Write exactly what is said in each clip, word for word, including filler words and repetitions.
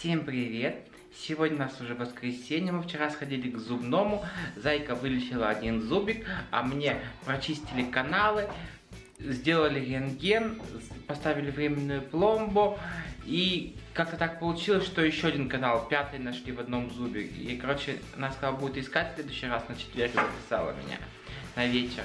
Всем привет! Сегодня у нас уже воскресенье, мы вчера сходили к зубному, Зайка вылечила один зубик, а мне прочистили каналы, сделали рентген, поставили временную пломбу, и как-то так получилось, что еще один канал, пятый нашли в одном зубе. И, короче, она сказала, будет искать в следующий раз, на четверг записала меня на вечер.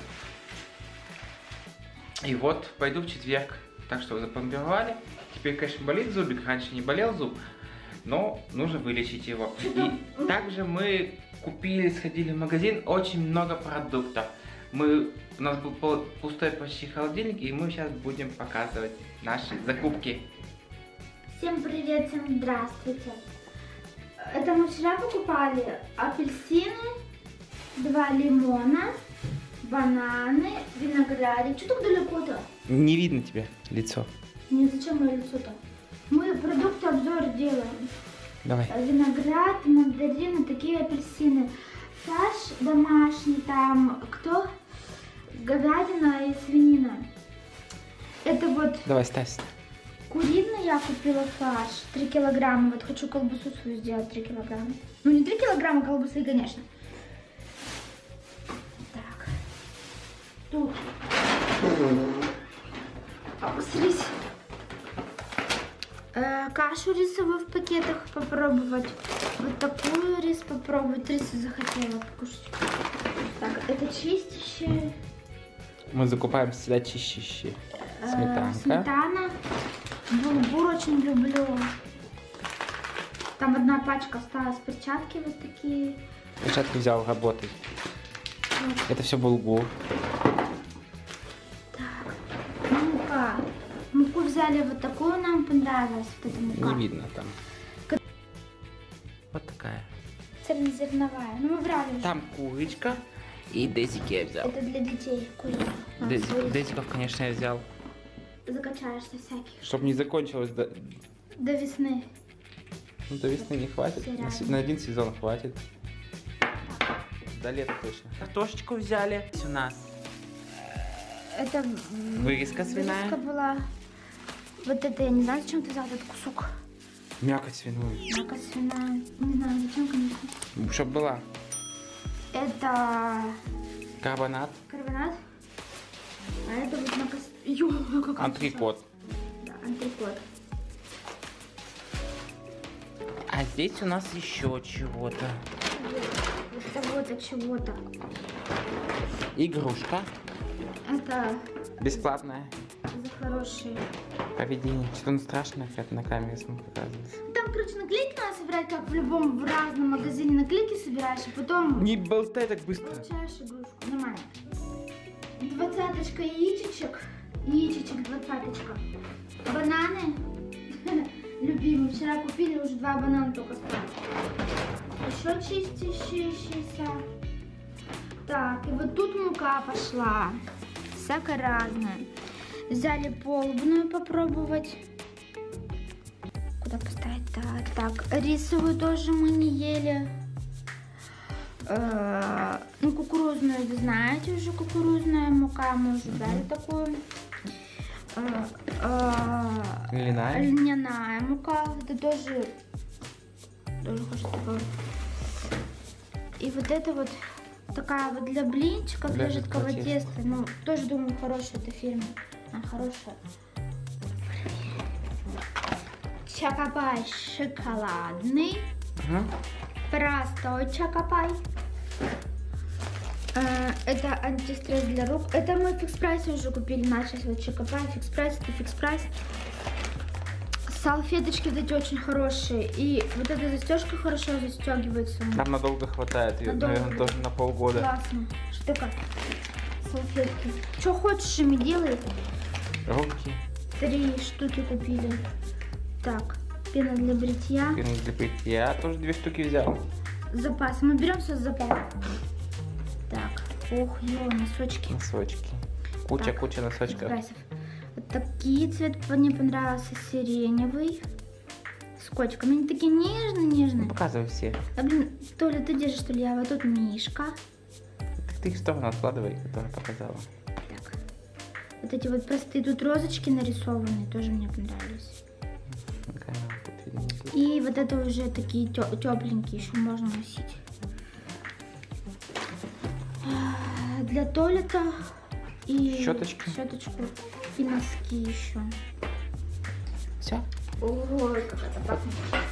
И вот, пойду в четверг. Так что запломбировали. Теперь, конечно, болит зубик, раньше не болел зуб, но нужно вылечить его. И также мы купили, сходили в магазин, очень много продуктов. Мы, у нас был пустой почти холодильник, и мы сейчас будем показывать наши закупки. Всем привет, всем здравствуйте. Это мы вчера покупали апельсины, два лимона, бананы, виноградик. Что так далеко-то? Не видно тебе лицо. Нет, зачем мое лицо-то? Мы продукты обзор делаем. Давай. Виноград, мандарины, такие апельсины. Фарш домашний, там кто? Говядина и свинина. Это вот... Давай, ставь. Куриный я купила фарш, три килограмма. Вот хочу колбасу свою сделать, три килограмма. Ну не три килограмма колбасы, конечно. Так. Тут. Обосрись. Э, кашу рисовую в пакетах попробовать. Вот такую рис попробовать. Рису захотела покушать. Так, это чистящее. Мы закупаем всегда чистящие. Сметанка. Э, сметана. Булгур очень люблю. Там одна пачка осталась, перчатки вот такие. Перчатки взял работать. Вот. Это все булгур. Так, мука. Муку взяли вот такую, нам понравилась. Вот эта мука. Не видно там. Как... Вот такая. Цельнозерновая. Ну мы брали уже. Там курочка и дезики я взял. Это для детей курица. Дези... Дезиков, конечно, я взял. Закачаешься всяких. Чтобы не закончилось до... До весны. Ну, до весны не хватит. На, на один сезон хватит. До лета точно. Картошечку взяли. Здесь у нас Это вырезка свиная. Вырезка была. Вот это я не знаю, зачем ты взял этот кусок. Мякоть свиную. Мякоть свиная. Не знаю, зачем, конечно. Чтоб была. Это Карбонат. карбонат. А это вот на кос... Ё, как Антрикот. Да, антрикот. А здесь у нас еще чего-то. Вот это вот от чего-то. Игрушка. Это Бесплатная. за хорошие. Поведение. Что-то страшное, как на камере смотрю, показывается. Там, короче, наклейки надо собирать, как в любом в разном магазине наклейки собираешь, и потом Не болтай так быстро. получаешь игрушку. Нормально. Двадцаточка яичечек. Яичечек двадцаточка. Бананы. Любимые. Вчера купили, уже два банана только осталось. Еще чистящиеся. Так, и вот тут мука пошла. Всякая разная. Взяли полбную попробовать. Куда поставить? Да, так, рисовую тоже мы не ели. Э, ну, кукурузную, вы знаете уже, кукурузная мука. Мы уже взяли такую. Э, э, Льняная. Льняная мука. Это тоже... Тоже хочется такое. И вот это вот такая вот для блинчиков, для, для жидкого теста. теста. Ну, тоже думаю, хорошая эта фирма. Она хорошая. Чокопай шоколадный. Угу. Простой чокопай. Э, это антистресс для рук. Это мы в фикс-прайсе уже купили. Начали вот чокопай, фикс-прайс, это фикс-прайс. Салфеточки вот эти очень хорошие. И вот эта застежка хорошо застегивается. Нам надолго хватает, Надолго. наверное, тоже на полгода. Классно. Что такое? Салфетки. Что хочешь, ими делай. Руки. Три штуки купили. Так, пена для бритья. Пена для бритья. Я тоже две штуки взял. Запас. Мы берем все с запасом. Так, ох, ё, носочки. Носочки. Куча, Так, куча носочков. Красив. Вот такие цвет мне понравился, сиреневый. С котиками. Они такие нежные-нежные. Ну, показывай все. А, блин, Толя, ты держишь, что ли? Я вот тут Мишка. Так ты их в сторону откладывай, которые показала. Так. Вот эти вот простые тут розочки нарисованные, тоже мне понравились. Камера тут видно. И вот это уже такие тепленькие, еще можно носить. Для туалета и щеточки. щеточку и носки еще. Все? Ой, как это пахнет.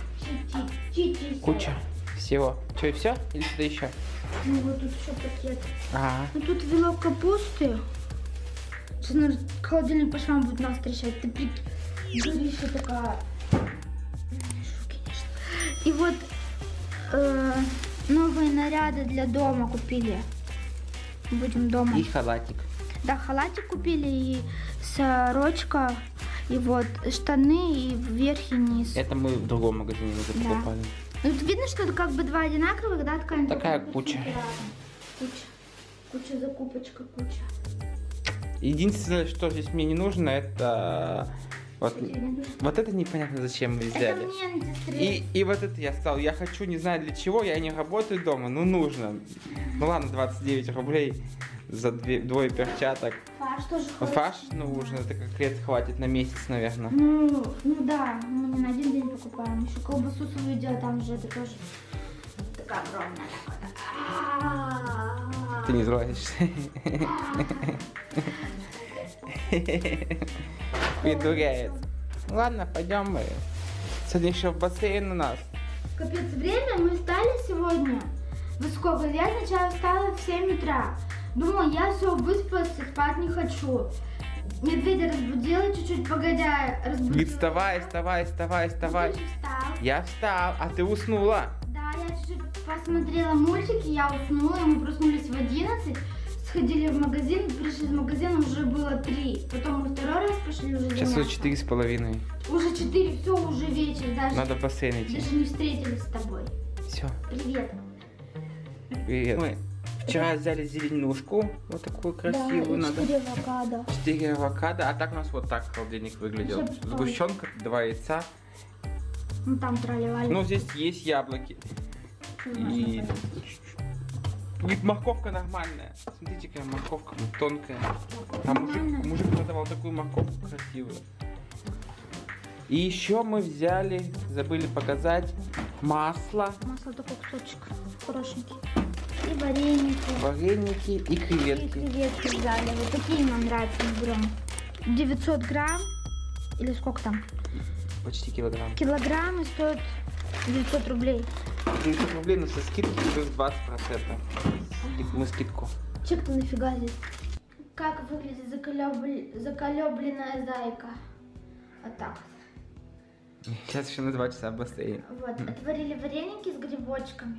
Куча всего. Что, и все? Или что-то еще? Ну вот тут еще пакет. Ага. Ну тут вилок капусты. Сейчас, наверное, холодильник по швам будет нас трещать. Ты прикинь, еще такая. Шо, конечно. И вот э, новые наряды для дома купили. Будем дома. И халатик. Да, халатик купили, и сорочка, и вот штаны, и верх и низ. Это мы в другом магазине уже Да. покупали. Ну, тут видно, что это как бы два одинаковых, да, ткань. Такая куча. Куча. Куча, закупочка, куча. Единственное, что здесь мне не нужно, это вот, вот это непонятно, зачем мы взяли. Это мне антистресс. И, и вот это я стал. Я хочу, не знаю для чего, я не работаю дома, ну нужно. Ну ладно, двадцать девять рублей за две, двое перчаток. Фарш тоже Вот хочется. фарш нужно, это как лет хватит на месяц, наверное. Ну, ну да, мы не на один день покупаем. Еще колбасу свою делать, там же это тоже такая огромная. Ты не злоешься. Придуряет. Ладно, пойдем мы. Сегодня еще в бассейн у нас. Капец, время мы встали сегодня. Во сколько? Я сначала встала в семь утра. Думала, я все, выспалась, спать не хочу. Медведя разбудила чуть-чуть, погодя, разбудила. Говорит, вставай, вставай, вставай, вставай. Ты же встал. Я встал, а ты уснула. Да, я чуть-чуть посмотрела мультики, я уснула, и мы проснулись в одиннадцать, сходили в магазин, пришли в магазин, уже было три. Потом мы второй раз пошли уже Сейчас уже заняться. четыре с половиной. Уже четыре, все, уже вечер, даже, Надо в бассейн идти. даже не встретились с тобой. Все. Привет. Привет. Мы вчера взяли зеленушку, вот такую красивую. Да, и Надо. четыре авокадо. Четыре авокадо, а так у нас вот так холодильник выглядел. Еще прикольно. Сгущенка, два яйца. Ну там тролливали. Ну здесь есть яблоки. И... Говорит, морковка нормальная. Смотрите, какая морковка тонкая. А мужик, мужик продавал такую морковку красивую. И еще мы взяли, забыли показать, масло, Масло такой кусочек хорошенький. И вареники. вареники и И креветки. креветки взяли. Вот такие нам нравятся, мы берем. девятьсот грамм. Или сколько там? Почти килограмм. Килограмм и стоит девятьсот рублей. девятьсот рублей, но со скидкой плюс двадцать процентов. Мы скидку. Чек-то нафига здесь? Как выглядит заколебл- заколебленная зайка? Вот так вот. Сейчас еще на два часа бассейн. Вот, отварили вареники с грибочками.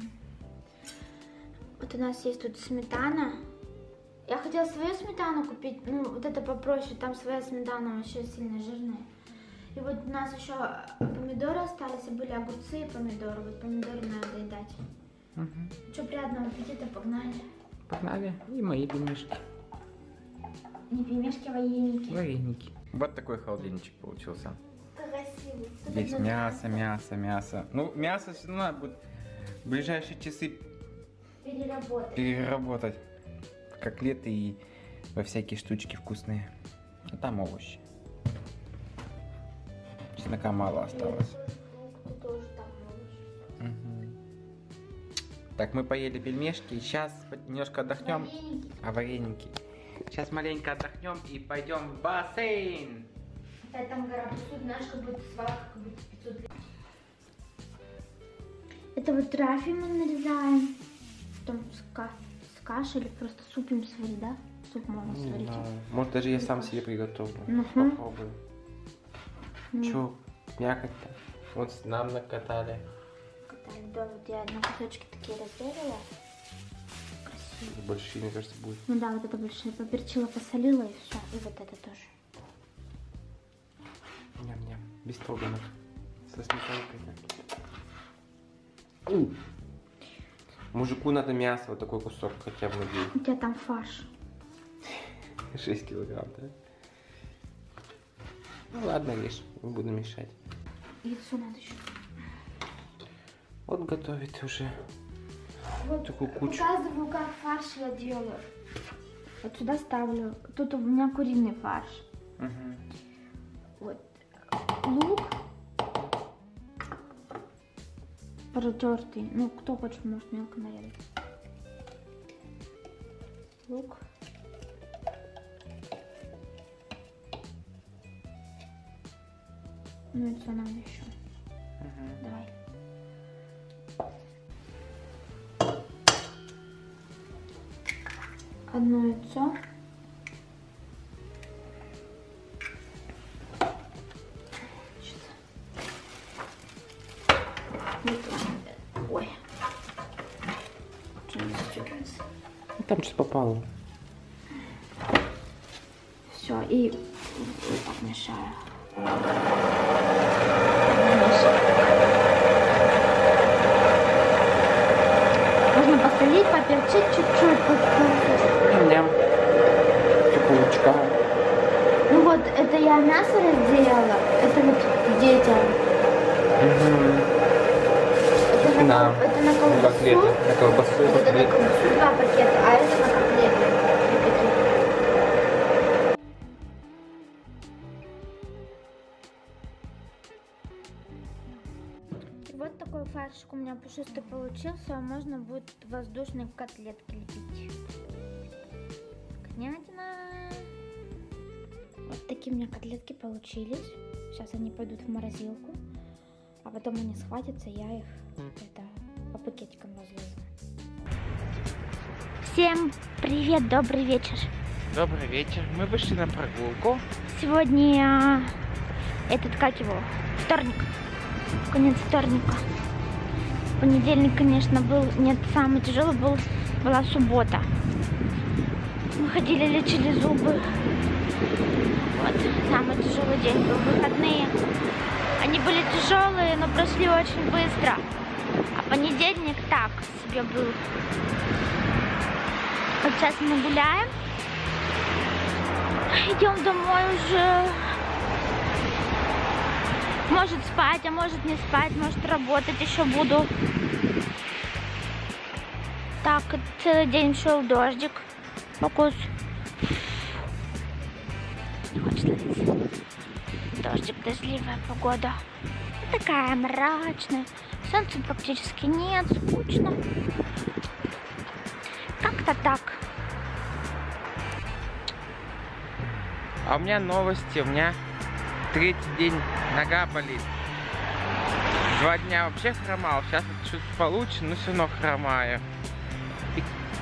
Вот у нас есть тут сметана. Я хотела свою сметану купить, ну вот это попроще, там своя сметана вообще сильно жирная. И вот у нас еще помидоры остались, и были огурцы и помидоры. Вот помидоры надо доедать. Угу. Что, приятного аппетита, погнали. Погнали. И мои пельмешки. Не пельмешки, а вареники. Вареники. Вот такой холодильничек получился. Красивый. Здесь мясо, мясо, мясо. Ну, мясо все равно надо будет в ближайшие часы Переработать. переработать. В котлеты и во всякие штучки вкусные. А там овощи. Чеснока мало осталось. Фрукты тоже там можешь. Мгм. Так, мы поели пельмешки. Сейчас немножко отдохнем. Вареники. А вареники. Сейчас маленько отдохнем и пойдем в бассейн. Опять там гора посуды, знаешь, как будто свалка, как будто пятьсот лет. Это вот рафи мы нарезаем. Потом с, ка с кашей или просто суп им сварить, да? Суп можно сварить. Может, даже я сам себе приготовлю. Мгм. Попробую. Ну, Чё, мякоть-то? Вот нам накатали. катали. Да, вот я на кусочки такие разрезала. Красиво. Большие, мне кажется, будет. Ну да, вот это больше поперчила, посолила и все. И вот это тоже. Ням-ням. Без строганов. Со сметанкой. У. Мужику надо мясо, вот такой кусок хотя бы на день. У тебя там фарш. шесть килограмм, да? Ну ладно, лишь, не буду мешать. Яйцо надо еще. Вот готовит уже Вот такую кучу. показываю, как фарш я делаю. Вот сюда ставлю. Тут у меня куриный фарш. Угу. Вот лук, протертый. Ну, кто хочет, может мелко нарезать. Лук. Ну, это надо еще. Угу. Давай. Одно яйцо. Ой. Что не застегивается? Там что попало. Все, и вот так мешаю. Можно посолить, поперчить чуть-чуть. Да. Чекулочка. Ну вот, это я мясо разделала, это вот детям. Угу. Это на, На, кол- это на на колбасу. котлеты. На колбасу. Это на котлеты. колбасу два пакета, а это на котлеты. Три пакета. И вот такой фаршик у меня пушистый получился, а можно будет воздушные котлетки лепить. Вкуснятина. Вот такие у меня котлетки получились. Сейчас они пойдут в морозилку, а потом они схватятся, я их это, по пакетикам разложу. Всем привет, добрый вечер. Добрый вечер. Мы вышли на прогулку. Сегодня этот, как его, вторник, конец вторника. Понедельник, конечно, был, нет, самый тяжелый был, была суббота. Мы ходили, лечили зубы. Вот, самый тяжелый день был, выходные. Они были тяжелые, но прошли очень быстро. А понедельник так себе был. Вот сейчас мы гуляем. Идем домой уже. Может спать, а может не спать, может работать еще буду. Так, целый день шел дождик. Фокус. Не хочет ловиться. Дождик, дождливая погода. Такая мрачная. Солнца практически нет, скучно. Как-то так. А у меня новости. У меня третий день нога болит. Два дня вообще хромал. Сейчас вот чуть получше, но все равно хромаю. И...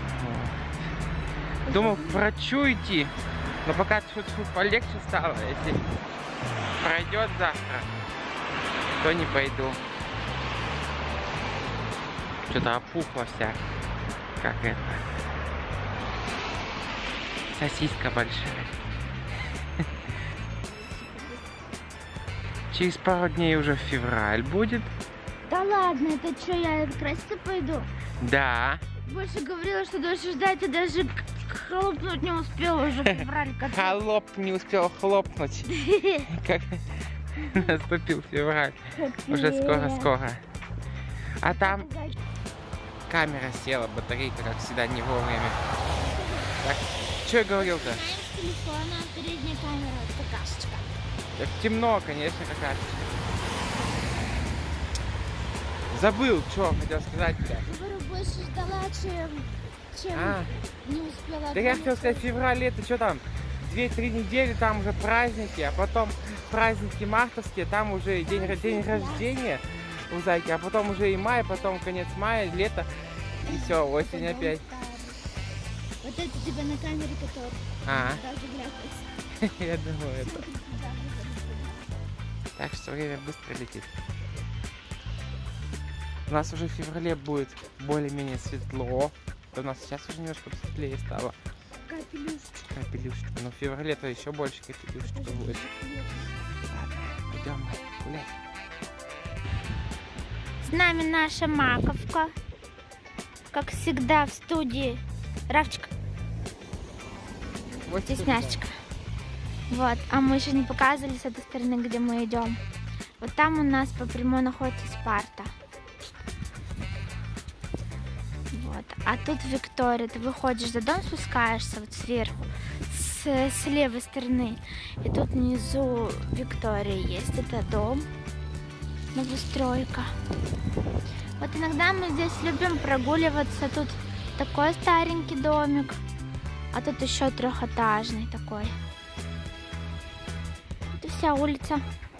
вот. Думал к врачу идти. Но пока чуть-чуть полегче стало. Если пройдет завтра, то не пойду. Что-то опухло вся. Как это. Сосиска большая. Через пару дней уже февраль будет. Да ладно, это что, я краситься пойду? Да. Больше говорила, что дольше ждать, и даже хлопнуть не успела уже в феврале. Холоп не успел хлопнуть. Как наступил февраль. Уже скоро-скоро. А там камера села, батарейка, как всегда, не вовремя. Так, что я говорил-то? С телефона передняя камера, какашечка. Так темно, конечно, какая-то. Забыл, что хотел сказать-то. Говорю, больше ждала, чем, чем А, не успела. да я хотел сказать, февраль, это что там? Две-три недели, там уже праздники, а потом праздники мартовские, там уже день, день рождения у Зайки, а потом уже и май, потом конец мая, лето, и все, осень опять. Вот это у тебя на камере, который А, даже глядится. я думаю, это. Так что время быстро летит. У нас уже в феврале будет более-менее светло. У нас сейчас уже немножко светлее стало. Капелюшечка. Капелюшечка. Но в феврале-то еще больше капелюшечка будет. Ладно, пойдем гулять. С нами наша маковка. Как всегда в студии. Равчик, Вот стесняшечка. Вот, а мы еще не показывали с этой стороны, где мы идем. Вот там у нас по прямой находится Спарта. Вот, а тут Виктория. Ты выходишь за дом, спускаешься вот сверху, с, с левой стороны. И тут внизу Виктория есть. Это дом, новостройка. Вот иногда мы здесь любим прогуливаться. Тут такой старенький домик, а тут еще трехэтажный такой. Это вся улица.